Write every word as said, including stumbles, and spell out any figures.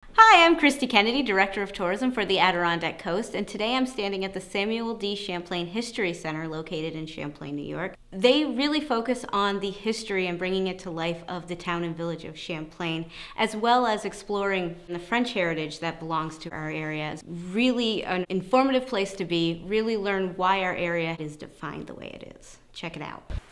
Hi, I'm Christy Kennedy, Director of Tourism for the Adirondack Coast, and today I'm standing at the Samuel D. Champlain History Center located in Champlain, New York. They really focus on the history and bringing it to life of the town and village of Champlain, as well as exploring the French heritage that belongs to our area. It's really an informative place to be, really learn why our area is defined the way it is. Check it out.